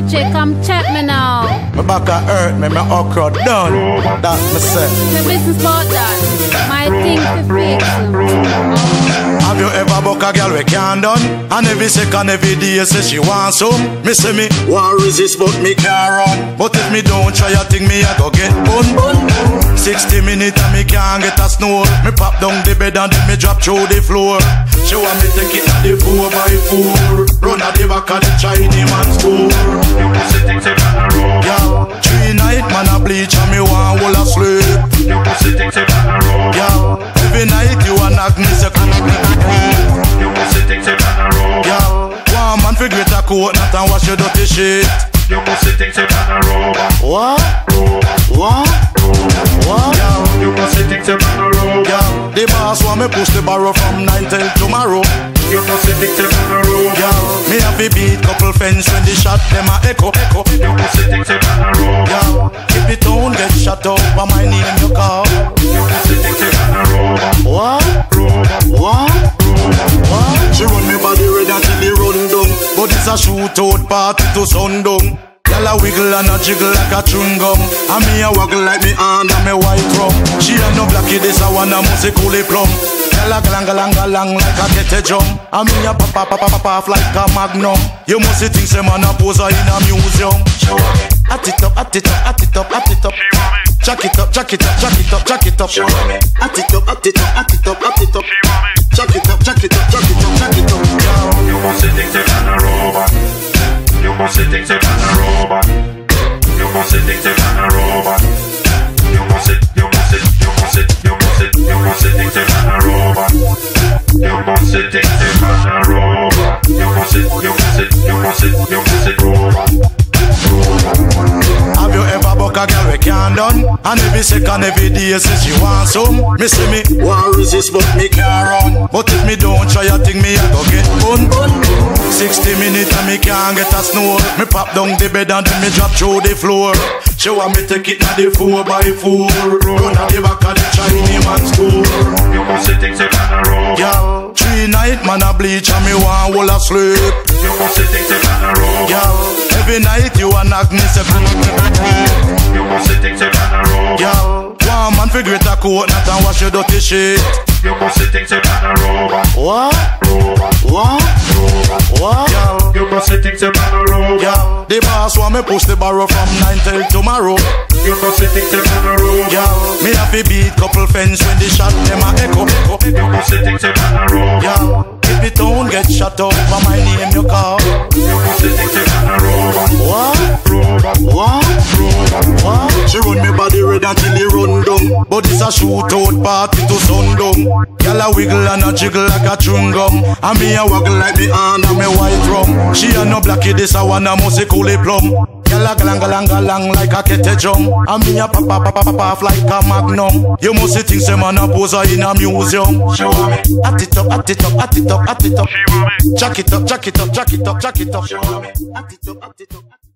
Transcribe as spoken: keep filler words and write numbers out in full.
Screechie, come check me now. My back a hurt, me my okra done. That me say. The business about that. My thing to fix. Have you ever buck a girl we can't done? And every second, every day say she wants some. Me say me want resist but me can't run. But if me don't try a thing, me I go get bun. Sixty minutes and me can't get a snore. Me pop down the bed and then me drop through the floor. She want me take it at the four by four. Run at the back of the Chinese man's store. You pussy things a banana roll. Yeah, three night man a bleach and me want whole a sleep. You pussy things a banana roll. Yeah, every night you a knock me say you pussy things a banana roll. Yeah, one man figure a coat not and wash your dirty shit. You pussy things a banana roll. What? What? What? Yeah, you pussy things a banana roll. Yeah, the boss want me push the barrow from nine till tomorrow. You pussy things a banana roll. Yeah, me have to beat couple fence when the shot them a echo, echo. You pussy things a banana roll. Yeah, if the town get shut up, by my name you call. You pussy things a banana roll. What? What? What? She run me body red until the run down, but it's a shootout party to sundown. Girl a wiggle and a jiggle like a chewing gum, and me a waggle like me hand and me white rum. She a no blacky, this a one a must cool plum. Girl a galang galang galang like a kete jump, and me a pop pop pop pop off like a magnum. You must think say man a pose in a museum. At it up, at it up, at it up, at it up. Jack it up, jack it up, jack it up, jack it up. At it up, at it up, at it up, at it up. Jack it up, jack it up, jack it up, jack it up. You must think a banana roll. You must think a banana roll. You must think a banana roll. You must, you must, you must, you must, you must think a banana roll. You must think a banana roll. You must, you must, you must, you must roll. Have you ever buck a girl we can't done? And every second, every day say she wants some. Me say me want resist but me can't run. But if me don't try a thing, me I go get bun. Sixty minutes and me can't get a snore. Me pop down the bed and then me drop through the floor. She want me take it at the four by four. Run at the back of the Chinese man's store. You must think a banana roll. Yeah, three night man a bleach and me want whole a sleep. You must think a banana roll. Yeah, every night you a knock me say you must think a banana roll. Yeah, one man figure a coat not and wash your dirty shit. You must think a banana roll. What? What? What? Yeah, you must think a banana roll. yeah, the boss want me push the barrow from nine till tomorrow. You must think a banana roll. Yeah, me have to beat couple fence when the shot them a echo, echo. You must think a banana roll. Yeah, if the town get shut up, by my name you call. You must think a banana roll. What? What? What? She run me body red until the run down, but it's a shootout party to sundown. Girl a wiggle and a jiggle like a chewing gum, and me a waggle like me hand and me white rum. She a no blacky, this a one a must cool plum. Girl a galang galang galang like a kete jump, and me a pop pop pop pop off like a magnum. You must think say man a pose in a museum. She want me. At it up, at it up, at it up, at it up. She want me. Jack it up, jack it up, jack it up, jack it up. She want me. At it up, at it up.